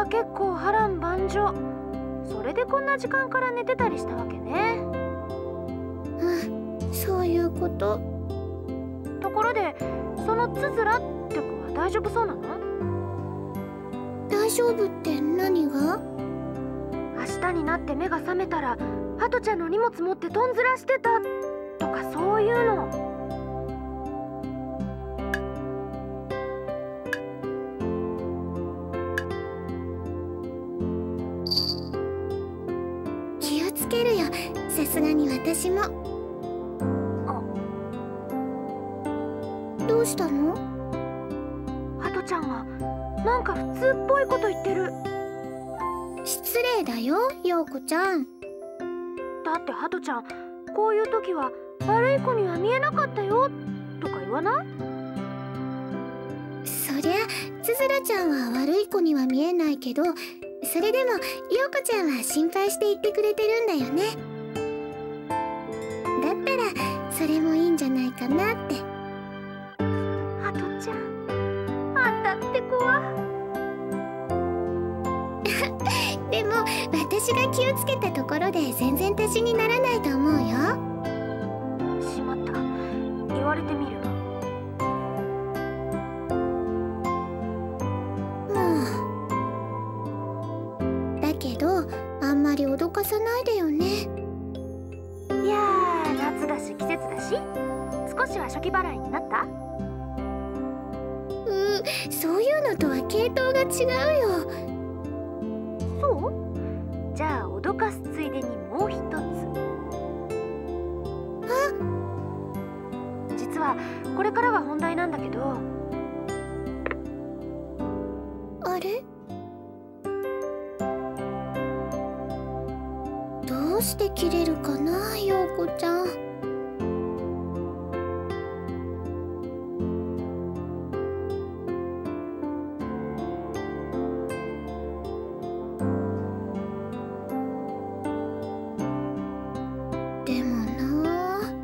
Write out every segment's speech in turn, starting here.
結構波乱万丈。それでこんな時間から寝てたりしたわけね。 そういうこと。 ところで、そのつづらって子は大丈夫そうなの？ 大丈夫って何が？ 明日になって目が覚めたらハトちゃんの荷物持ってとんずらしてたとか、そういうの。 気をつけるよ、さすがに私も。どうしたの？ ハトちゃんがなんか普通っぽいこと言ってる。 失礼だよ、陽子ちゃん。 だってハトちゃん、こういう時は悪い子には見えなかったよとか言わない？ そりゃつづらちゃんは悪い子には見えないけど、それでも陽子ちゃんは心配して言ってくれてるんだよね。だったらそれもいいんじゃないかなって。 ハトちゃん、あんたって子は。 でも私が気をつけたところで全然足しにならないと思うよ。 しまった、言われてみれば。 だけどあんまり脅かさないでよね。 いやー、夏だし季節だし、少しは初期払いになった？ そういうのとは系統が違うよ。 そう？じゃあ脅かすついでにもう一つ。実はこれからが本題なんだけど。 あれ？どうして切れるかな、陽子ちゃん。でもなあ。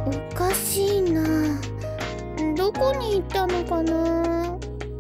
おかしいな。どこに行ったのかな。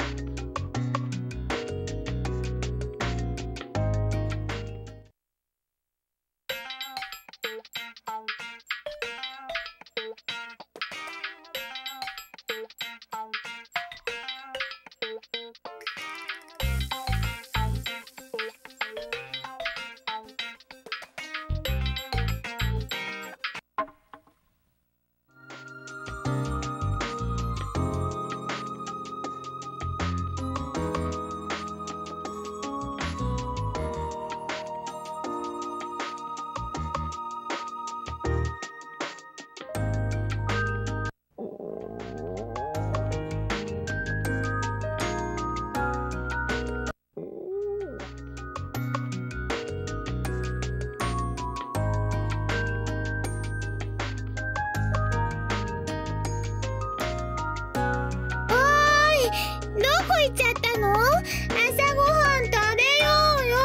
どこ行っちゃったの？朝ごはん食べようよ。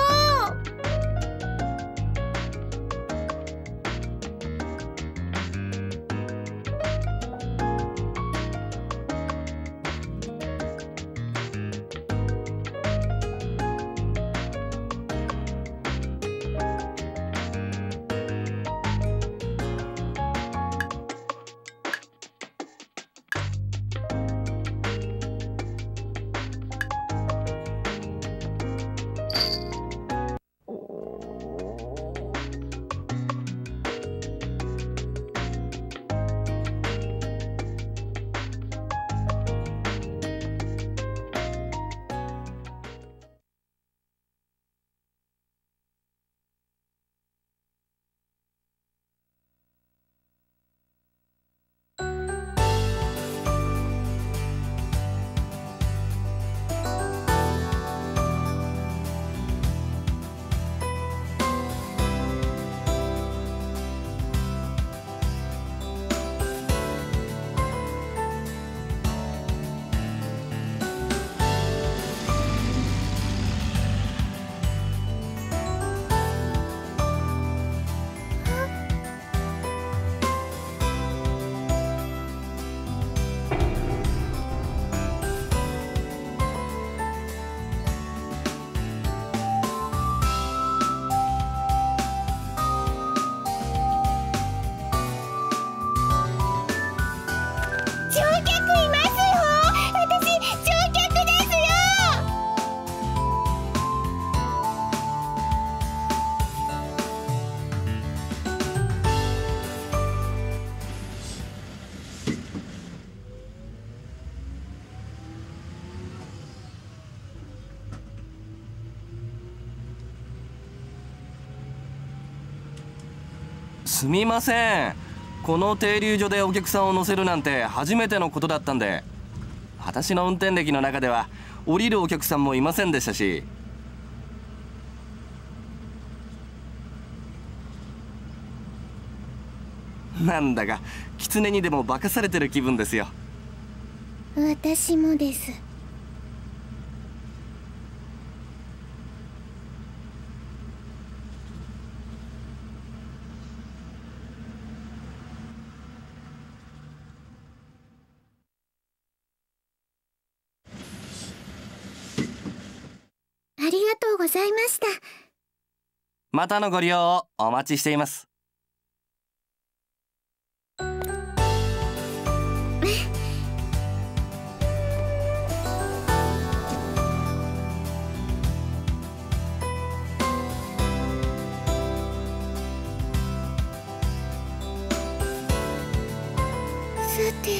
すみません。この停留所でお客さんを乗せるなんて初めてのことだったんで、私の運転歴の中では降りるお客さんもいませんでしたし。なんだか狐にでも化かされてる気分ですよ。 私もです。ありがとうございました。 またのご利用をお待ちしています。 さて。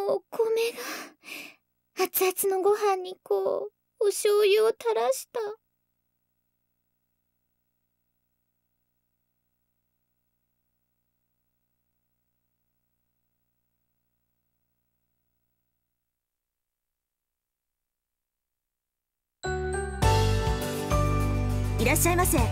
お米が熱々のご飯にこうお醤油を垂らした。 いらっしゃいませ。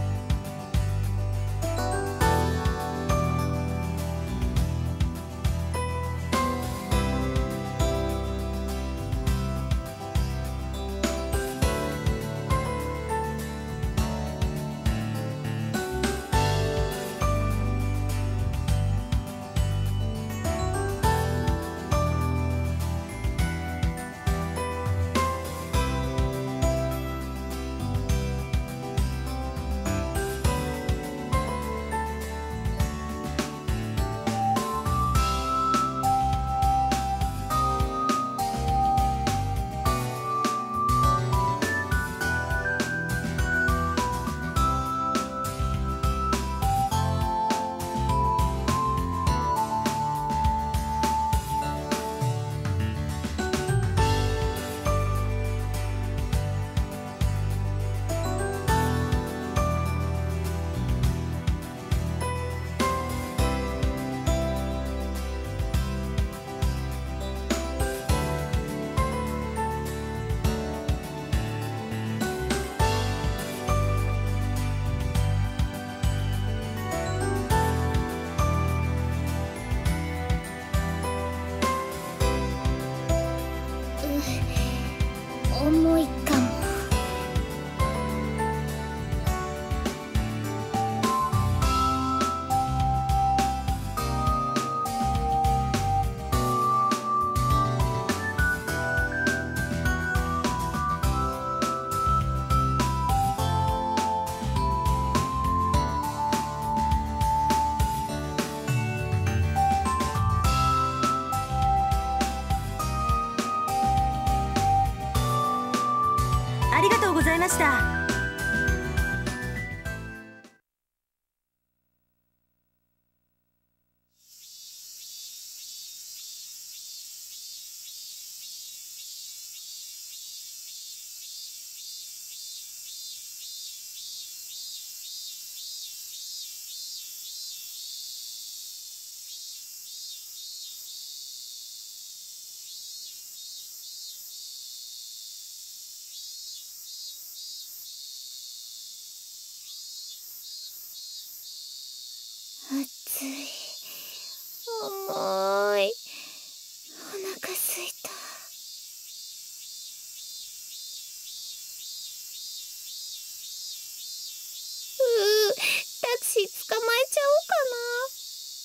重いかも。 ありがとうございました。 暑い。重い。お腹すいた。タクシー捕まえちゃおうかな。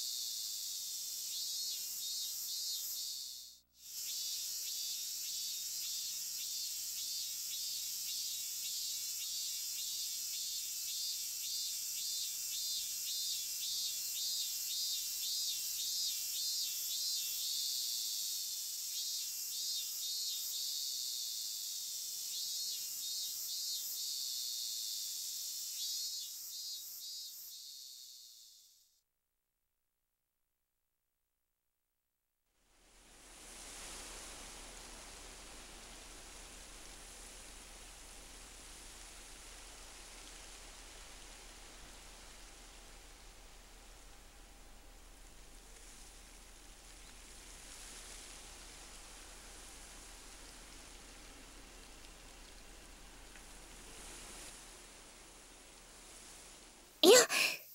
いや、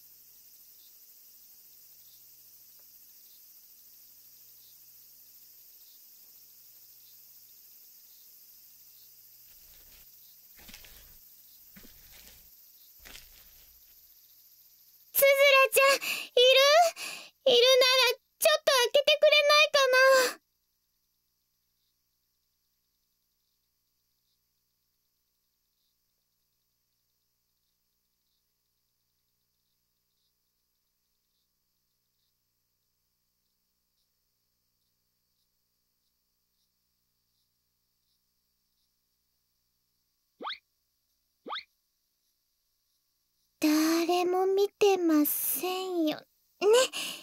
すずらちゃん、いるならちょっと開けてくれないかな。誰も見てませんよね。